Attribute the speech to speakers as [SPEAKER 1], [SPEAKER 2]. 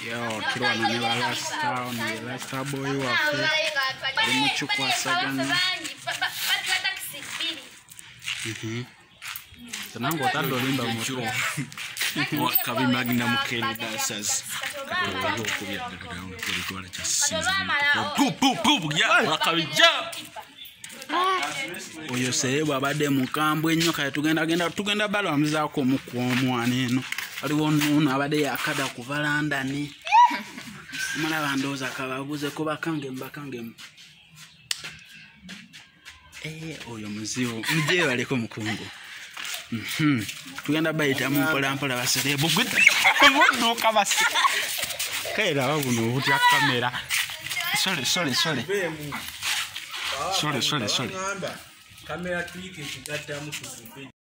[SPEAKER 1] Yo, kirwana ne balasta, ne lasta boy waffe. Muchukwa sagana. Tanango otadde olimba mutwe.
[SPEAKER 2] Wakabi Magnum Kelly dancers. Katolo okubya ddala olutwala kya sinza. Wakabi ja.
[SPEAKER 1] Oyo sebo abadde mukambwe ennyo kale tugenda balamuzaako omwana eno. Waliwo nnuno abadde yakada ku valandani. Mala bandooza kababuze ko bakange mbakangemu. Oyo muzibu muje baleko mukungu. Tugenda bayita mpola baserebu no kabasi kaira wabuno utya kamera sorry kamera tuyike kigatta mu